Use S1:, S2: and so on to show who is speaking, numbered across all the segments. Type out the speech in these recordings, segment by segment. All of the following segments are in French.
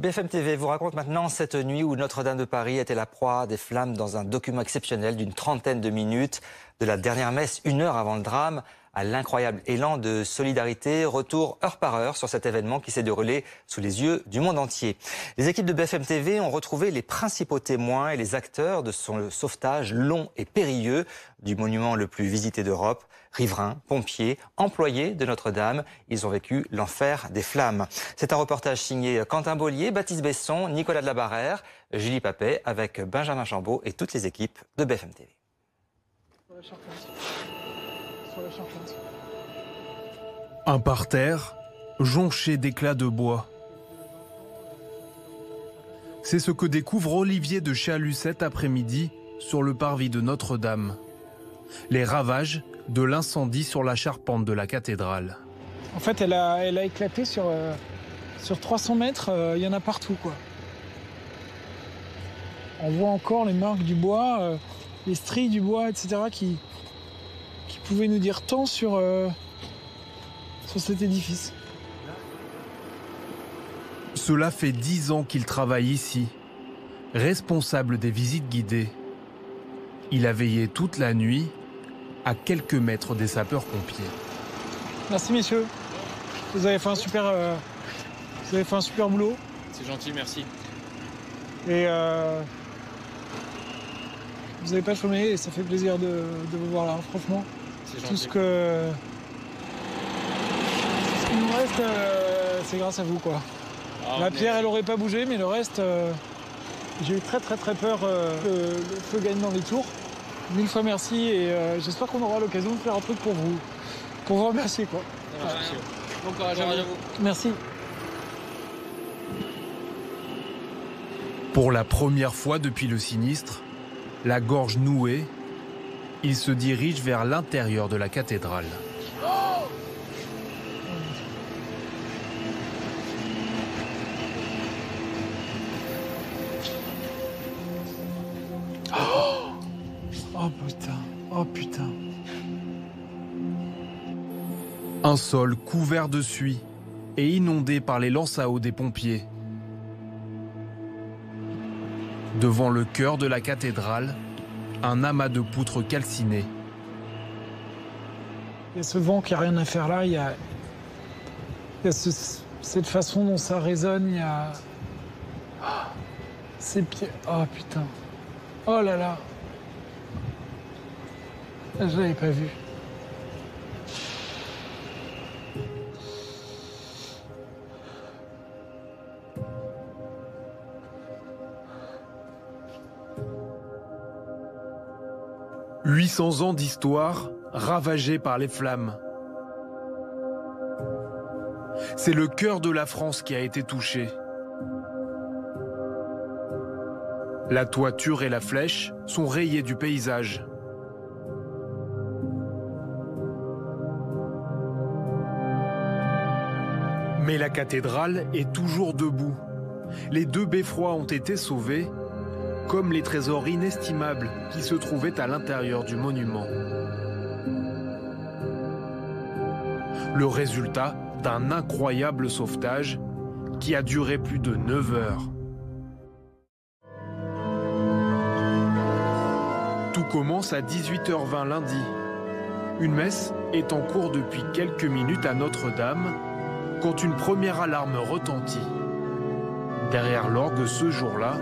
S1: BFM TV vous raconte maintenant cette nuit où Notre-Dame de Paris était la proie des flammes dans un document exceptionnel d'une trentaine de minutes. De la dernière messe, 1 heure avant le drame, à l'incroyable élan de solidarité. Retour heure par heure sur cet événement qui s'est déroulé sous les yeux du monde entier. Les équipes de BFM TV ont retrouvé les principaux témoins et les acteurs de son sauvetage long et périlleux du monument le plus visité d'Europe. Riverains, pompiers, employés de Notre-Dame, ils ont vécu l'enfer des flammes. C'est un reportage signé Quentin Bollier, Baptiste Besson, Nicolas de la Barrère, Julie Papet, avec Benjamin Chambaud et toutes les équipes de BFM TV.
S2: Un parterre jonché d'éclats de bois. C'est ce que découvre Olivier de Chalut cet après-midi sur le parvis de Notre-Dame. Les ravages de l'incendie sur la charpente de la cathédrale.
S3: En fait, elle a éclaté sur 300 mètres, il y en a partout, quoi. On voit encore les marques du bois, les stries du bois, etc., qui pouvaient nous dire tant sur cet édifice.
S2: Cela fait 10 ans qu'il travaille ici, responsable des visites guidées. Il a veillé toute la nuit, à quelques mètres des sapeurs-pompiers.
S3: Merci messieurs, vous avez fait un super boulot.
S4: C'est gentil, merci.
S3: Et vous n'avez pas chômé et ça fait plaisir de vous voir là, franchement.
S4: C'est gentil.
S3: Tout ce qui nous reste, c'est grâce à vous, quoi. La pierre, elle n'aurait pas bougé, mais le reste, j'ai eu très peur que le feu gagne dans les tours. 1000 fois merci et j'espère qu'on aura l'occasion de faire un truc pour vous remercier, quoi.
S4: Bon courage à vous.
S3: Merci.
S2: Pour la première fois depuis le sinistre, la gorge nouée, il se dirige vers l'intérieur de la cathédrale.
S3: Oh putain.
S2: Un sol couvert de suie et inondé par les lances à eau des pompiers. Devant le chœur de la cathédrale, un amas de poutres calcinées.
S3: Il y a ce vent qui n'a rien à faire là, il y a cette façon dont ça résonne, il y a... Ces pieds... Oh putain. Oh là là. Je l'avais pas vu. «
S2: 800 ans d'histoire ravagée par les flammes. C'est le cœur de la France qui a été touché. La toiture et la flèche sont rayées du paysage. Mais la cathédrale est toujours debout. Les 2 beffrois ont été sauvés, comme les trésors inestimables qui se trouvaient à l'intérieur du monument. Le résultat d'un incroyable sauvetage qui a duré plus de 9 heures. Tout commence à 18h20 lundi. Une messe est en cours depuis quelques minutes à Notre-Dame, quand une première alarme retentit. Derrière l'orgue ce jour-là,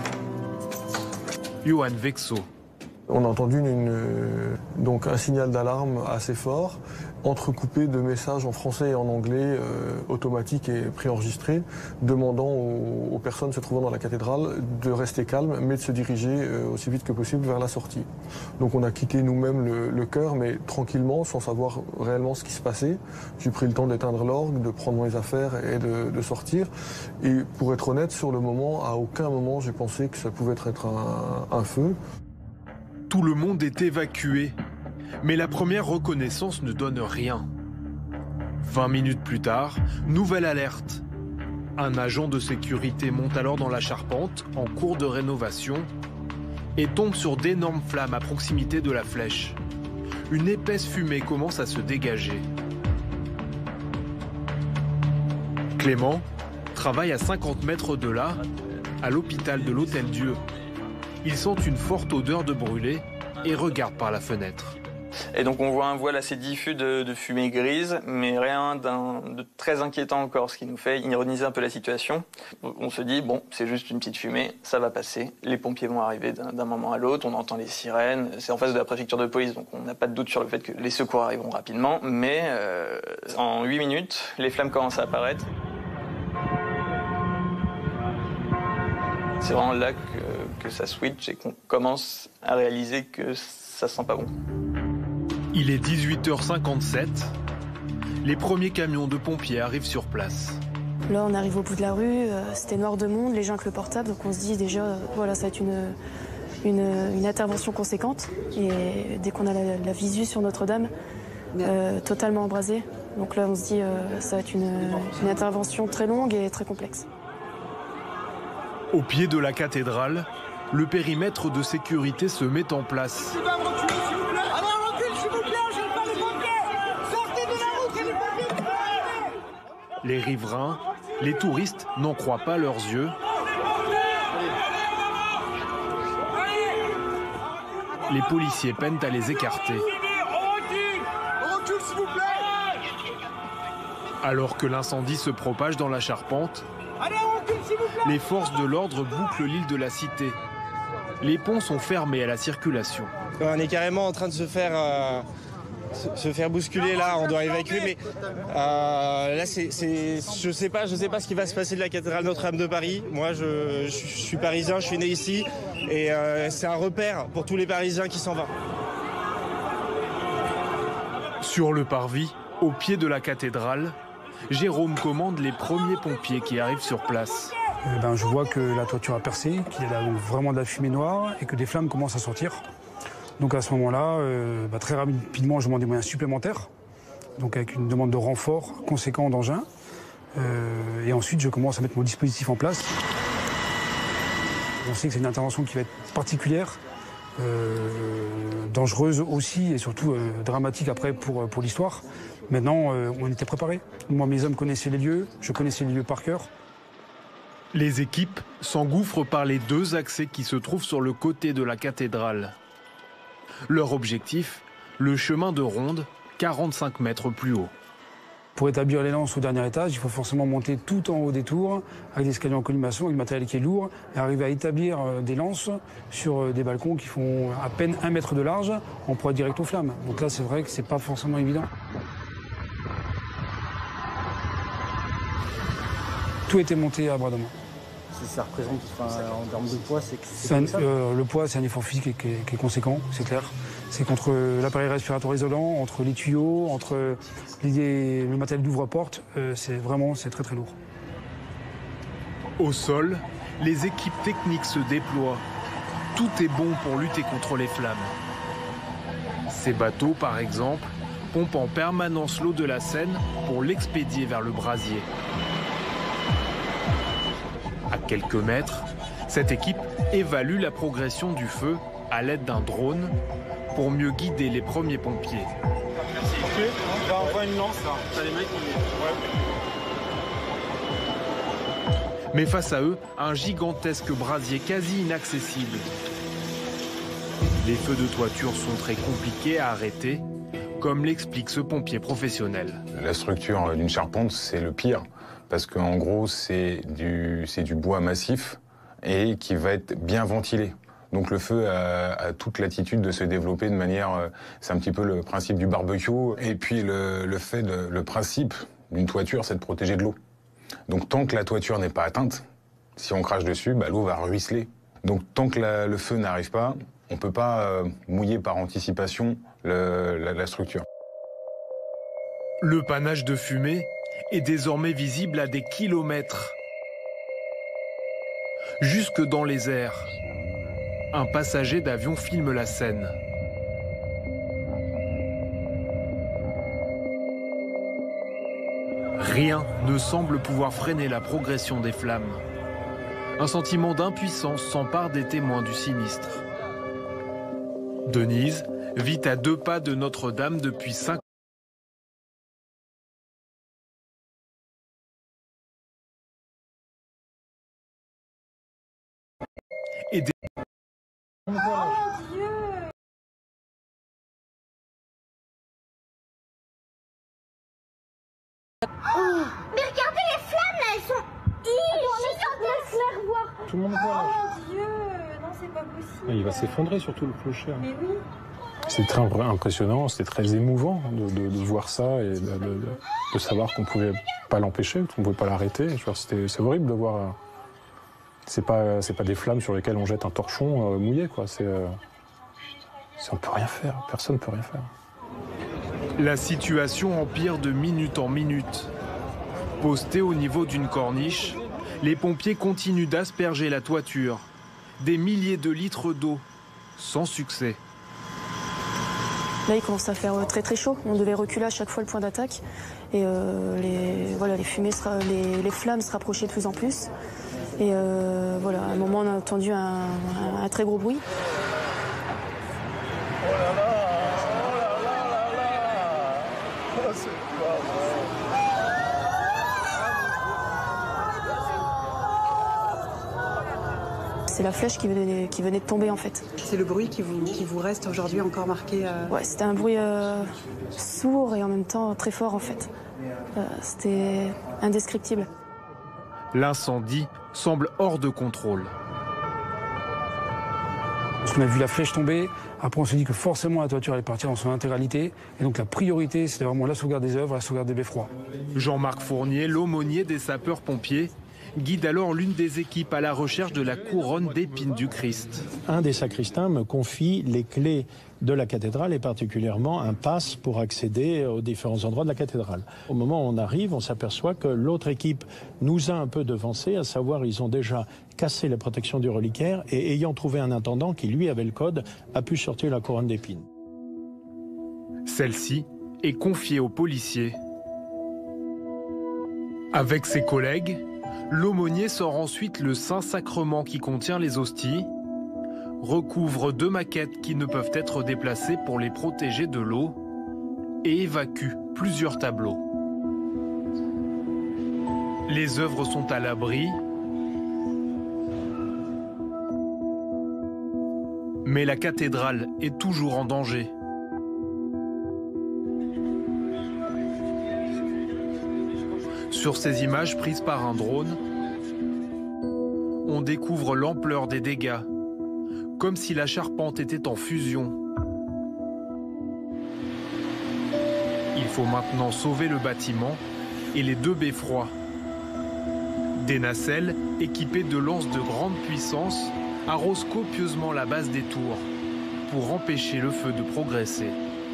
S2: Johan Vexo.
S5: On a entendu donc un signal d'alarme assez fort, entrecoupé de messages en français et en anglais automatiques et préenregistrés, demandant aux personnes se trouvant dans la cathédrale de rester calmes, mais de se diriger aussi vite que possible vers la sortie. Donc on a quitté nous-mêmes le chœur, mais tranquillement, sans savoir réellement ce qui se passait. J'ai pris le temps d'éteindre l'orgue, de prendre mes affaires et de sortir. Et pour être honnête, sur le moment, à aucun moment j'ai pensé que ça pouvait être un feu.
S2: Tout le monde est évacué, mais la première reconnaissance ne donne rien. 20 minutes plus tard, nouvelle alerte. Un agent de sécurité monte alors dans la charpente, en cours de rénovation, et tombe sur d'énormes flammes à proximité de la flèche. Une épaisse fumée commence à se dégager. Clément, travaillent à 50 mètres de là, à l'hôpital de l'Hôtel-Dieu. Ils sentent une forte odeur de brûlé et regardent par la fenêtre.
S6: Et donc on voit un voile assez diffus de fumée grise, mais rien de très inquiétant encore, ce qui nous fait ironiser un peu la situation. On se dit, bon, c'est juste une petite fumée, ça va passer. Les pompiers vont arriver d'un moment à l'autre, on entend les sirènes. C'est en face de la préfecture de police, donc on n'a pas de doute sur le fait que les secours arriveront rapidement. Mais en 8 minutes, les flammes commencent à apparaître. C'est vraiment là que ça switch et qu'on commence à réaliser que ça sent pas bon.
S2: Il est 18h57. Les premiers camions de pompiers arrivent sur place.
S7: Là, on arrive au bout de la rue, c'était noir de monde, les gens avec le portable, donc on se dit déjà, voilà, ça va être une intervention conséquente. Et dès qu'on a la visu sur Notre-Dame, totalement embrasée, donc là, on se dit, ça va être une intervention très longue et très complexe.
S2: Au pied de la cathédrale, le périmètre de sécurité se met en place. Les riverains, les touristes n'en croient pas leurs yeux. Les policiers peinent à les écarter. Alors que l'incendie se propage dans la charpente, les forces de l'ordre bouclent l'île de la Cité. Les ponts sont fermés à la circulation.
S8: On est carrément en train de se faire bousculer là, on doit évacuer, mais là je sais pas ce qui va se passer de la cathédrale Notre-Dame de Paris. Moi je suis parisien, je suis né ici et c'est un repère pour tous les Parisiens qui s'en vont.
S2: Sur le parvis, au pied de la cathédrale, Jérôme commande les premiers pompiers qui arrivent sur place.
S9: Je vois que la toiture a percé, qu'il y a donc vraiment de la fumée noire et que des flammes commencent à sortir. Donc à ce moment-là, très rapidement, je demande des moyens supplémentaires, donc avec une demande de renfort conséquent d'engins. Et ensuite, je commence à mettre mon dispositif en place. On sait que c'est une intervention qui va être particulière, dangereuse aussi et surtout dramatique après pour l'histoire. Maintenant, on était préparés. Moi, mes hommes connaissaient les lieux, je connaissais les lieux par cœur.
S2: Les équipes s'engouffrent par les deux accès qui se trouvent sur le côté de la cathédrale. Leur objectif, le chemin de ronde, 45 mètres plus haut.
S9: Pour établir les lances au dernier étage, il faut forcément monter tout en haut des tours, avec des escaliers en colimaçon, avec du matériel qui est lourd, et arriver à établir des lances sur des balcons qui font à peine 1 mètre de large en proie direct aux flammes. Donc là, c'est vrai que c'est pas forcément évident. Tout était monté à bras de main.
S10: Ça représente, en termes de poids,
S9: le poids, c'est un effort physique qui est conséquent, c'est clair. C'est qu'entre l'appareil respiratoire isolant, entre les tuyaux, entre le matériel d'ouvre-porte, c'est très très lourd.
S2: Au sol, les équipes techniques se déploient. Tout est bon pour lutter contre les flammes. Ces bateaux, par exemple, pompent en permanence l'eau de la Seine pour l'expédier vers le brasier. À quelques mètres, cette équipe évalue la progression du feu à l'aide d'un drone pour mieux guider les premiers pompiers.
S8: Merci. Ok, on voit une lance là. T'as les mecs
S2: Mais face à eux, un gigantesque brasier quasi inaccessible. Les feux de toiture sont très compliqués à arrêter, comme l'explique ce pompier professionnel.
S11: La structure d'une charpente, c'est le pire. Parce qu'en gros, c'est du bois massif et qui va être bien ventilé. Donc le feu a toute latitude de se développer de manière... C'est un petit peu le principe du barbecue. Et puis le principe d'une toiture, c'est de protéger de l'eau. Donc tant que la toiture n'est pas atteinte, si on crache dessus, l'eau va ruisseler. Donc tant que le feu n'arrive pas, on ne peut pas mouiller par anticipation la structure.
S2: Le panache de fumée est désormais visible à des kilomètres. Jusque dans les airs, un passager d'avion filme la scène. Rien ne semble pouvoir freiner la progression des flammes. Un sentiment d'impuissance s'empare des témoins du sinistre. Denise vit à 2 pas de Notre-Dame depuis 5 ans. et des...
S12: Oh Dieu! Oh, mais regardez les flammes là, elles sont laisse-les revoir.
S13: Tout le monde voit là.
S12: Oh Dieu, non c'est pas possible.
S13: Il va s'effondrer surtout le clocher.
S12: Mais oui.
S13: C'est très impressionnant, c'était très émouvant de voir ça et de savoir qu'on pouvait pas l'empêcher, qu'on pouvait pas l'arrêter. C'est horrible de voir. C'est pas des flammes sur lesquelles on jette un torchon mouillé, quoi. On peut rien faire, personne ne peut rien faire.
S2: La situation empire de minute en minute. Postés au niveau d'une corniche, les pompiers continuent d'asperger la toiture. Des milliers de litres d'eau, sans succès.
S7: Là, il commence à faire très très chaud. On devait reculer à chaque fois le point d'attaque. Et les flammes se rapprochaient de plus en plus. Et à un moment, on a entendu un très gros bruit.
S5: Oh là là, oh là là là là. Oh, c'est pas vrai.
S7: C'est la flèche qui venait de tomber en fait.
S14: C'est le bruit qui vous reste aujourd'hui encore marqué
S7: Ouais, c'était un bruit sourd et en même temps très fort en fait. C'était indescriptible.
S2: L'incendie semble hors de contrôle.
S9: Parce qu'on a vu la flèche tomber, après on s'est dit que forcément la toiture allait partir dans son intégralité. Et donc la priorité, c'était vraiment la sauvegarde des œuvres, la sauvegarde des beffrois.
S2: Jean-Marc Fournier, l'aumônier des sapeurs-pompiers, guide alors l'une des équipes à la recherche de la couronne d'épines du Christ.
S15: Un des sacristains me confie les clés de la cathédrale et particulièrement un pass pour accéder aux différents endroits de la cathédrale. Au moment où on arrive, on s'aperçoit que l'autre équipe nous a un peu devancés, à savoir ils ont déjà cassé la protection du reliquaire et ayant trouvé un intendant qui lui avait le code, a pu sortir la couronne d'épines.
S2: Celle-ci est confiée aux policiers. Avec ses collègues, l'aumônier sort ensuite le Saint-Sacrement qui contient les hosties, recouvre 2 maquettes qui ne peuvent être déplacées pour les protéger de l'eau et évacue plusieurs tableaux. Les œuvres sont à l'abri, mais la cathédrale est toujours en danger. Sur ces images prises par un drone, on découvre l'ampleur des dégâts, comme si la charpente était en fusion. Il faut maintenant sauver le bâtiment et les 2 beffrois. Des nacelles, équipées de lances de grande puissance, arrosent copieusement la base des tours pour empêcher le feu de progresser.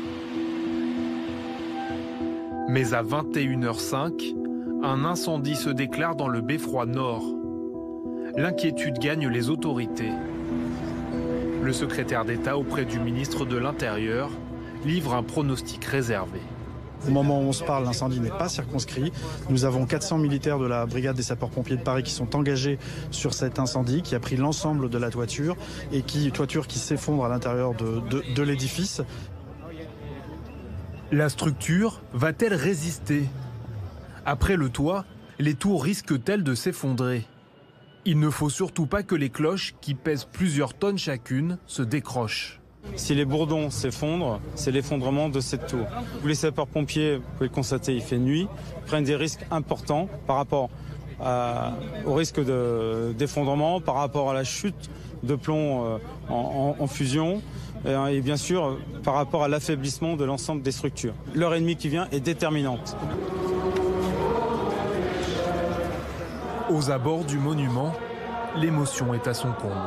S2: Mais à 21h05, un incendie se déclare dans le beffroi nord. L'inquiétude gagne les autorités. Le secrétaire d'État auprès du ministre de l'Intérieur livre un pronostic réservé.
S16: Au moment où on se parle, l'incendie n'est pas circonscrit. Nous avons 400 militaires de la brigade des sapeurs-pompiers de Paris qui sont engagés sur cet incendie qui a pris l'ensemble de la toiture et toiture qui s'effondre à l'intérieur de l'édifice.
S2: La structure va-t-elle résister? Après le toit, les tours risquent-elles de s'effondrer? Il ne faut surtout pas que les cloches, qui pèsent plusieurs tonnes chacune, se décrochent.
S8: Si les bourdons s'effondrent, c'est l'effondrement de cette tour. Tous les sapeurs-pompiers, vous pouvez le constater, il fait nuit, prennent des risques importants par rapport au risque d'effondrement, par rapport à la chute de plomb en fusion et bien sûr par rapport à l'affaiblissement de l'ensemble des structures. L'heure et demie qui vient est déterminante.
S2: Aux abords du monument, l'émotion est à son comble.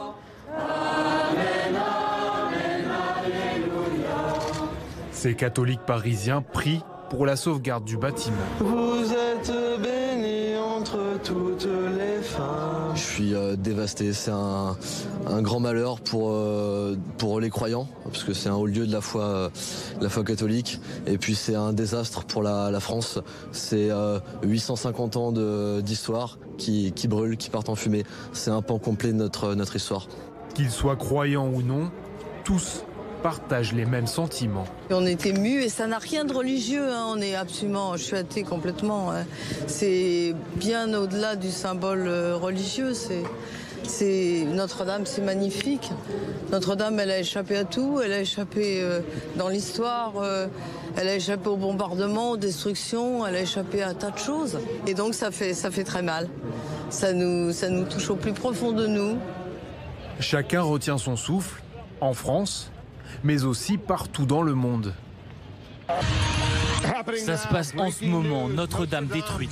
S2: Ces catholiques parisiens prient pour la sauvegarde du bâtiment.
S17: Vous êtes bénie entre toutes les femmes. Je suis dévasté, c'est un grand malheur pour les croyants, parce que c'est un haut lieu de la foi catholique, et puis c'est un désastre pour la France. C'est 850 ans d'histoire qui brûlent, qui partent en fumée. C'est un pan complet de notre histoire.
S2: Qu'ils soient croyants ou non, tous partagent les mêmes sentiments.
S18: On est émus et ça n'a rien de religieux, hein. On est absolument, je suis athée complètement, hein. C'est bien au-delà du symbole religieux, Notre-Dame, c'est magnifique. Notre-Dame, elle a échappé à tout. Elle a échappé dans l'histoire. Elle a échappé au bombardement, aux destructions. Elle a échappé à un tas de choses. Et donc, ça fait très mal. Ça nous touche au plus profond de nous.
S2: Chacun retient son souffle, en France, mais aussi partout dans le monde.
S19: Ça se passe en ce moment, Notre-Dame détruite.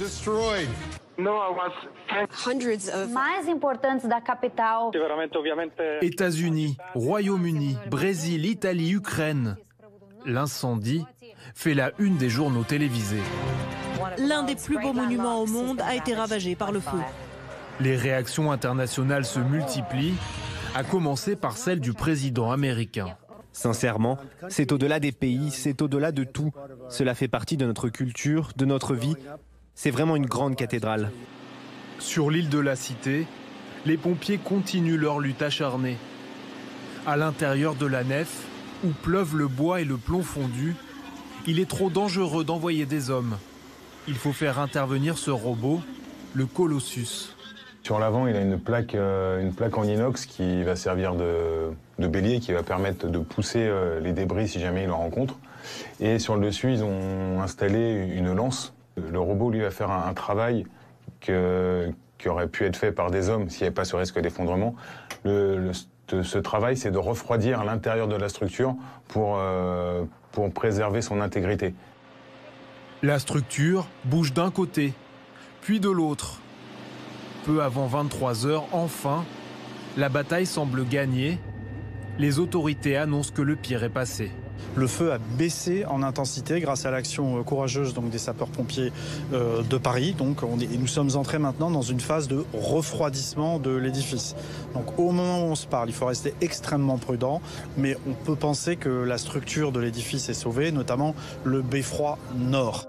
S2: États-Unis, Royaume-Uni, Brésil, Italie, Ukraine. L'incendie fait la une des journaux télévisés.
S20: L'un des plus beaux monuments au monde a été ravagé par le feu.
S2: Les réactions internationales se multiplient, à commencer par celle du président américain.
S21: Sincèrement, c'est au-delà des pays, c'est au-delà de tout. Cela fait partie de notre culture, de notre vie. C'est vraiment une grande cathédrale.
S2: Sur l'île de la Cité, les pompiers continuent leur lutte acharnée. À l'intérieur de la nef, où pleuvent le bois et le plomb fondu, il est trop dangereux d'envoyer des hommes. Il faut faire intervenir ce robot, le Colossus.
S11: Sur l'avant, il a une plaque en inox qui va servir de bélier, qui va permettre de pousser les débris si jamais il en rencontre. Et sur le dessus, ils ont installé une lance. Le robot, lui, va faire un travail qui aurait pu être fait par des hommes s'il n'y avait pas ce risque d'effondrement. Ce travail, c'est de refroidir l'intérieur de la structure pour préserver son intégrité.
S2: La structure bouge d'un côté, puis de l'autre. Peu avant 23 h, enfin, la bataille semble gagnée. Les autorités annoncent que le pire est passé.
S16: Le feu a baissé en intensité grâce à l'action courageuse des sapeurs-pompiers de Paris. Donc nous sommes entrés maintenant dans une phase de refroidissement de l'édifice. Donc au moment où on se parle, il faut rester extrêmement prudent, mais on peut penser que la structure de l'édifice est sauvée, notamment le beffroi nord.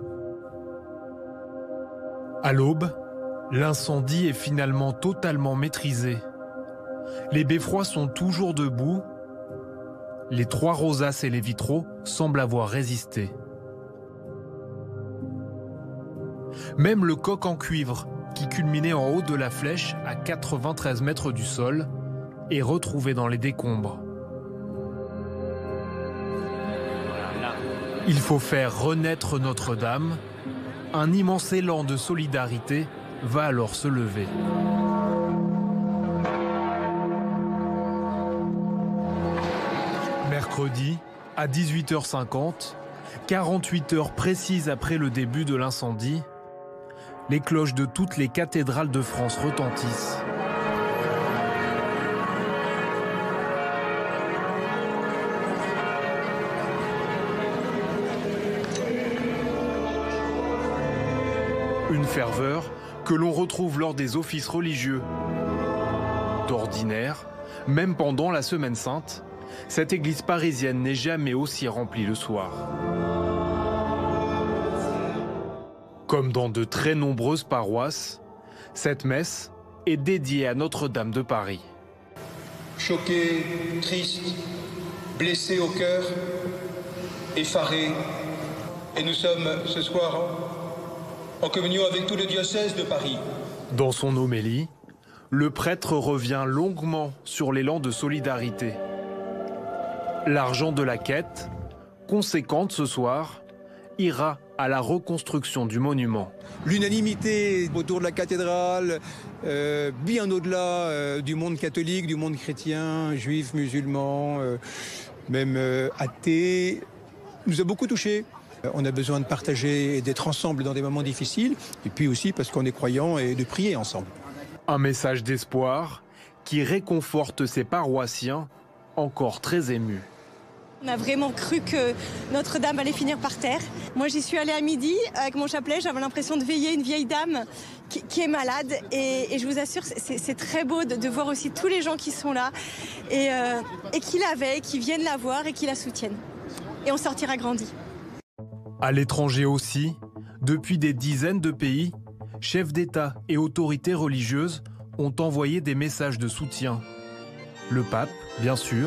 S2: À l'aube, l'incendie est finalement totalement maîtrisé. Les beffrois sont toujours debout. Les 3 rosaces et les vitraux semblent avoir résisté. Même le coq en cuivre, qui culminait en haut de la flèche à 93 mètres du sol, est retrouvé dans les décombres. Il faut faire renaître Notre-Dame. Un immense élan de solidarité va alors se lever. Mercredi, à 18h50, 48 heures précises après le début de l'incendie, les cloches de toutes les cathédrales de France retentissent. Une ferveur que l'on retrouve lors des offices religieux. D'ordinaire, même pendant la Semaine Sainte, cette église parisienne n'est jamais aussi remplie le soir. Comme dans de très nombreuses paroisses, cette messe est dédiée à Notre-Dame de Paris.
S22: Choqués, tristes, blessés au cœur, effarés, et nous sommes ce soir en communion avec tout le diocèse de Paris.
S2: Dans son homélie, le prêtre revient longuement sur l'élan de solidarité. L'argent de la quête, conséquente ce soir, ira à la reconstruction du monument.
S23: L'unanimité autour de la cathédrale, bien au-delà du monde catholique, du monde chrétien, juif, musulman, même athée, nous a beaucoup touchés. On a besoin de partager et d'être ensemble dans des moments difficiles, et puis aussi parce qu'on est croyants et de prier ensemble.
S2: Un message d'espoir qui réconforte ses paroissiens, encore très émus.
S24: On a vraiment cru que Notre-Dame allait finir par terre. Moi, j'y suis allée à midi avec mon chapelet. J'avais l'impression de veiller une vieille dame qui est malade. Et je vous assure, c'est très beau de voir aussi tous les gens qui sont là et qui la veillent, qui viennent la voir et qui la soutiennent. Et on sortira grandi.
S2: À l'étranger aussi, depuis des dizaines de pays, chefs d'État et autorités religieuses ont envoyé des messages de soutien. Le pape, bien sûr.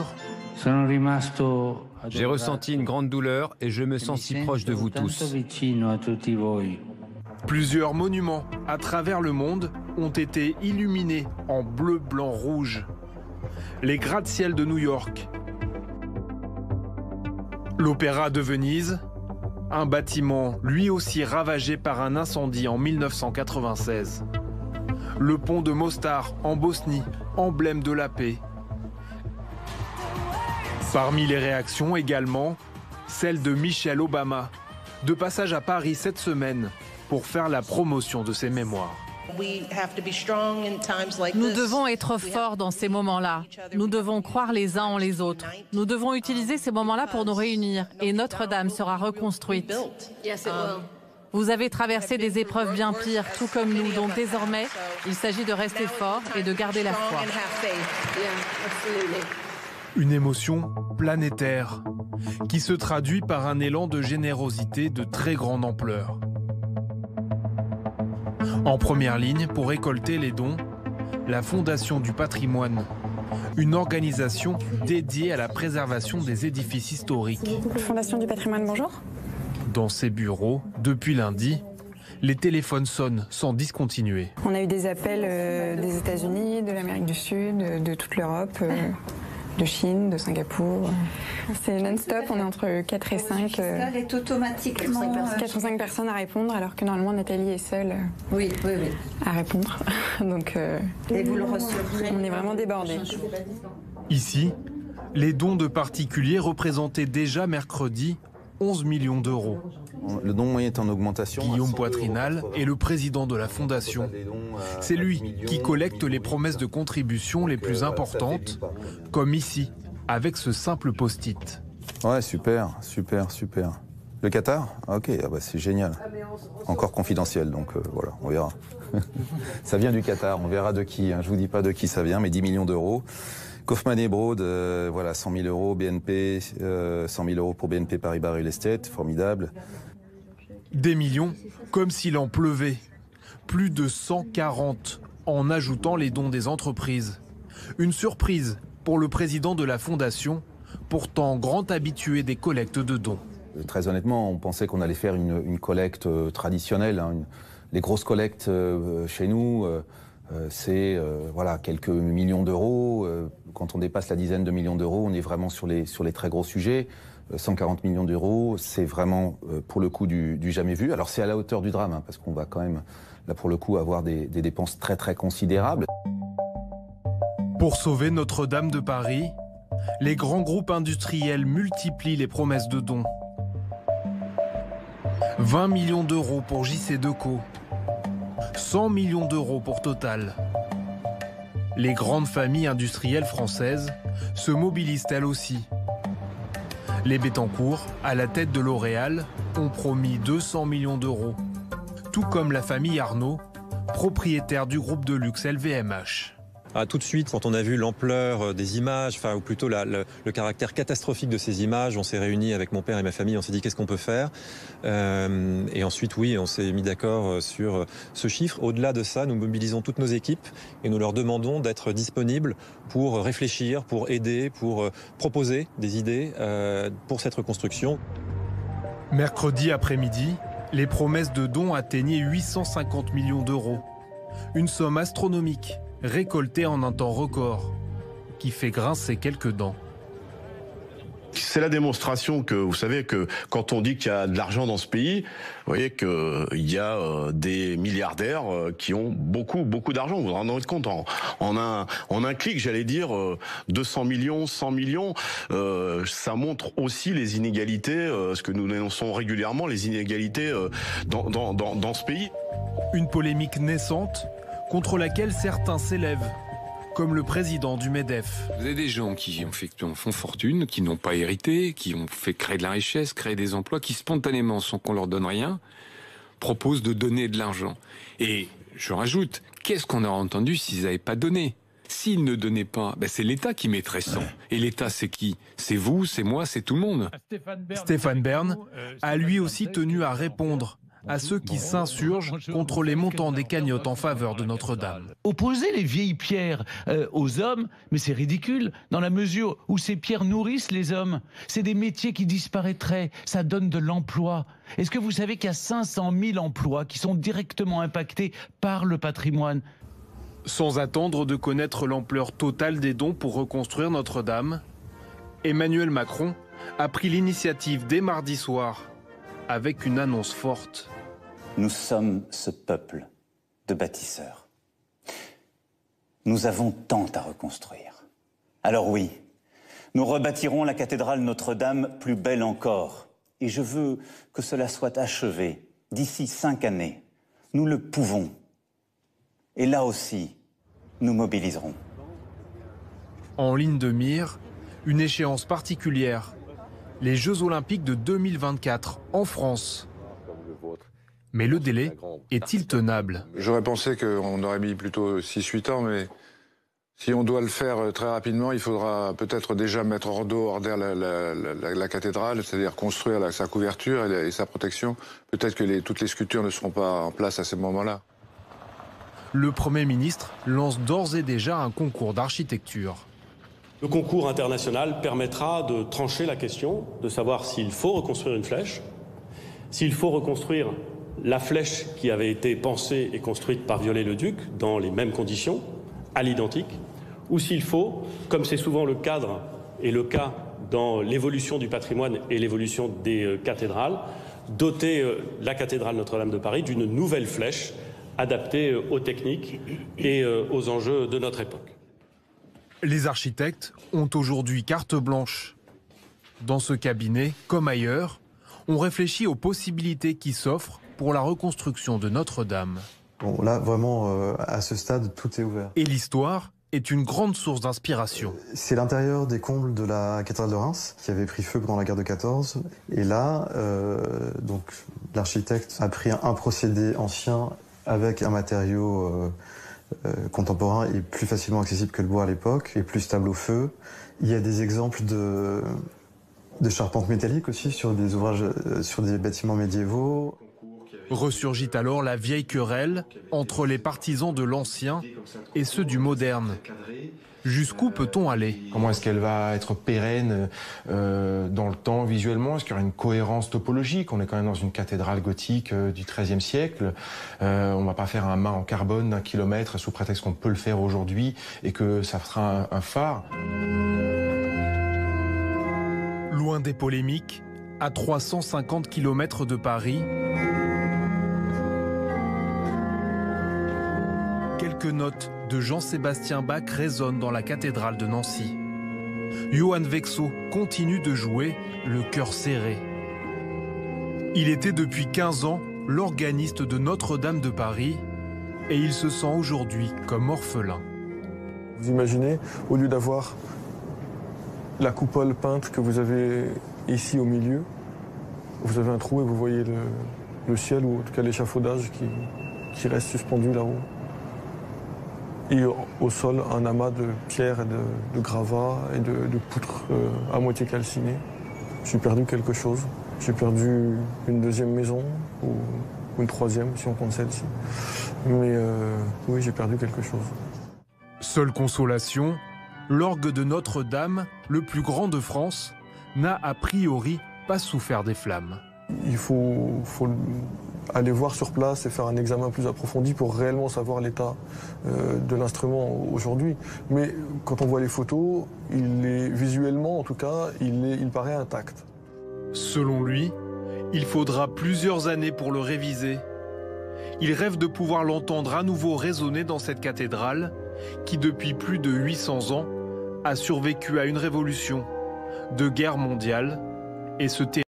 S25: J'ai ressenti une grande douleur et je me sens si proche de vous tous.
S2: Plusieurs monuments à travers le monde ont été illuminés en bleu, blanc, rouge. Les gratte-ciel de New York. L'Opéra de Venise, un bâtiment lui aussi ravagé par un incendie en 1996. Le pont de Mostar en Bosnie, emblème de la paix. Parmi les réactions également, celle de Michelle Obama, de passage à Paris cette semaine pour faire la promotion de ses mémoires.
S1: Nous devons être forts dans ces moments-là. Nous devons croire les uns en les autres. Nous devons utiliser ces moments-là pour nous réunir et Notre-Dame sera reconstruite. Vous avez traversé des épreuves bien pires, tout comme nous. Donc désormais, il s'agit de rester fort et de garder la foi.
S2: Une émotion planétaire qui se traduit par un élan de générosité de très grande ampleur. En première ligne pour récolter les dons, la Fondation du patrimoine, une organisation dédiée à la préservation des édifices historiques.
S3: Fondation du patrimoine, bonjour.
S2: Dans ses bureaux, depuis lundi, les téléphones sonnent sans discontinuer.
S3: On a eu des appels des États-Unis, de l'Amérique du Sud, de toute l'Europe, de Chine, de Singapour. C'est non-stop, on est entre 4 et 5.
S4: Est automatiquement
S3: 4 ou 5 personnes à répondre, alors que normalement Nathalie est seule à répondre. Donc
S4: et vous le recevrez.
S3: On est vraiment débordés.
S2: Ici, les dons de particuliers représentaient déjà mercredi 11 millions d'euros.
S6: Le don moyen est en augmentation.
S2: Guillaume Poitrinal est le président de la Fondation. C'est lui qui collecte les promesses de contribution les plus importantes, comme ici, avec ce simple post-it.
S6: Ouais, super. Le Qatar ? Ok, c'est génial. Encore confidentiel, donc voilà, on verra. Ça vient du Qatar, on verra de qui. Je vous dis pas de qui ça vient, mais 10 millions d'euros. Kaufmann et Broad, 100 000 euros, BNP, 100 000 euros pour BNP Paribas Real Estate, formidable.
S2: Des millions, comme s'il en pleuvait. Plus de 140, en ajoutant les dons des entreprises. Une surprise pour le président de la Fondation, pourtant grand habitué des collectes de dons.
S6: Très honnêtement, on pensait qu'on allait faire une collecte traditionnelle. Les grosses collectes chez nous, c'est quelques millions d'euros. Quand on dépasse la dizaine de millions d'euros, on est vraiment sur les très gros sujets. 140 millions d'euros, c'est vraiment pour le coup du jamais vu. Alors c'est à la hauteur du drame, parce qu'on va quand même, là pour le coup, avoir des dépenses très très considérables.
S2: Pour sauver Notre-Dame de Paris, les grands groupes industriels multiplient les promesses de dons. 20 millions d'euros pour JC Decaux, 100 millions d'euros pour Total. Les grandes familles industrielles françaises se mobilisent elles aussi. Les Bettencourt, à la tête de L'Oréal, ont promis 200 millions d'euros. Tout comme la famille Arnault, propriétaire du groupe de luxe LVMH.
S10: Tout de suite, quand on a vu l'ampleur des images, ou plutôt le caractère catastrophique de ces images, on s'est réunis avec mon père et ma famille, on s'est dit qu'est-ce qu'on peut faire. Et ensuite, oui, on s'est mis d'accord sur ce chiffre. Au-delà de ça, nous mobilisons toutes nos équipes et nous leur demandons d'être disponibles pour réfléchir, pour aider, pour proposer des idées pour cette reconstruction.
S2: Mercredi après-midi, les promesses de dons atteignaient 850 millions d'euros. Une somme astronomique, récoltée en un temps record, qui fait grincer quelques dents.
S26: C'est la démonstration que, vous savez, que quand on dit qu'il y a de l'argent dans ce pays, vous voyez qu'il y a des milliardaires qui ont beaucoup d'argent. Vous vous rendez compte, en un clic, j'allais dire 200 millions, 100 millions, ça montre aussi les inégalités, ce que nous dénonçons régulièrement, les inégalités dans ce pays.
S2: Une polémique naissante contre laquelle certains s'élèvent, comme le président du MEDEF.
S27: Vous avez des gens qui font fortune, qui n'ont pas hérité, qui ont fait créer de la richesse, créer des emplois, qui spontanément, sans qu'on leur donne rien, proposent de donner de l'argent. Et je rajoute, qu'est-ce qu'on aurait entendu s'ils n'avaient pas donné ? S'ils ne donnaient pas, c'est l'État qui mettrait 100. Et l'État, c'est qui ? C'est vous, c'est moi, c'est tout le monde.
S2: Stéphane Bern a lui aussi tenu à répondre à ceux qui s'insurgent contre les montants des cagnottes en faveur de Notre-Dame.
S28: Opposer les vieilles pierres aux hommes, mais c'est ridicule, dans la mesure où ces pierres nourrissent les hommes. C'est des métiers qui disparaîtraient, ça donne de l'emploi. Est-ce que vous savez qu'il y a 500 000 emplois qui sont directement impactés par le patrimoine ?
S2: Sans attendre de connaître l'ampleur totale des dons pour reconstruire Notre-Dame, Emmanuel Macron a pris l'initiative dès mardi soir avec une annonce forte.
S5: Nous sommes ce peuple de bâtisseurs. Nous avons tant à reconstruire. Alors oui, nous rebâtirons la cathédrale Notre-Dame plus belle encore. Et je veux que cela soit achevé d'ici 5 années. Nous le pouvons. Et là aussi, nous mobiliserons.
S2: En ligne de mire, une échéance particulière. Les Jeux Olympiques de 2024 en France. Mais le délai est-il tenable?
S7: J'aurais pensé qu'on aurait mis plutôt 6-8 ans, mais si on doit le faire très rapidement, il faudra peut-être déjà mettre hors d'eau, hors d'air la cathédrale, c'est-à-dire construire sa couverture et sa protection. Peut-être que toutes les sculptures ne seront pas en place à ce moment-là.
S2: Le Premier ministre lance d'ores et déjà un concours d'architecture.
S8: Le concours international permettra de trancher la question, de savoir s'il faut reconstruire une flèche, s'il faut reconstruire la flèche qui avait été pensée et construite par Viollet-le-Duc dans les mêmes conditions, à l'identique, ou s'il faut, comme c'est souvent le cadre et le cas dans l'évolution du patrimoine et l'évolution des cathédrales, doter la cathédrale Notre-Dame de Paris d'une nouvelle flèche adaptée aux techniques et aux enjeux de notre époque.
S2: Les architectes ont aujourd'hui carte blanche. Dans ce cabinet, comme ailleurs, on réfléchit aux possibilités qui s'offrent pour la reconstruction de Notre-Dame.
S9: Bon, là, vraiment, à ce stade, tout est ouvert.
S2: Et l'histoire est une grande source d'inspiration.
S9: C'est l'intérieur des combles de la cathédrale de Reims qui avait pris feu pendant la guerre de 14. Et là, donc, l'architecte a pris un procédé ancien avec un matériau contemporain et plus facilement accessible que le bois à l'époque et plus stable au feu. Il y a des exemples de charpente métallique aussi sur des ouvrages, sur des bâtiments médiévaux.
S2: Ressurgit alors la vieille querelle entre les partisans de l'ancien et ceux du moderne. Jusqu'où peut-on aller?
S12: Comment est-ce qu'elle va être pérenne dans le temps visuellement? Est-ce qu'il y aura une cohérence topologique? On est quand même dans une cathédrale gothique du XIIIe siècle. On ne va pas faire un mât en carbone d'1 kilomètre sous prétexte qu'on peut le faire aujourd'hui et que ça sera un phare.
S2: Loin des polémiques, à 350 km de Paris, quelques notes de Jean-Sébastien Bach résonnent dans la cathédrale de Nancy. Johann Vexo continue de jouer le cœur serré. Il était depuis 15 ans l'organiste de Notre-Dame de Paris et il se sent aujourd'hui comme orphelin.
S13: Vous imaginez, au lieu d'avoir la coupole peinte que vous avez ici au milieu, vous avez un trou et vous voyez le ciel ou en tout cas l'échafaudage qui reste suspendu là-haut. Et au sol, un amas de pierres et de gravats et de poutres à moitié calcinées. J'ai perdu quelque chose. J'ai perdu une deuxième maison ou une troisième si on compte celle-ci. Mais oui, j'ai perdu quelque chose.
S2: Seule consolation, l'orgue de Notre-Dame, le plus grand de France, n'a a priori pas souffert des flammes.
S13: Il faut aller voir sur place et faire un examen plus approfondi pour réellement savoir l'état de l'instrument aujourd'hui. Mais quand on voit les photos, visuellement en tout cas, il paraît intact.
S2: Selon lui, il faudra plusieurs années pour le réviser. Il rêve de pouvoir l'entendre à nouveau résonner dans cette cathédrale qui, depuis plus de 800 ans, a survécu à une révolution, 2 guerres mondiales et ce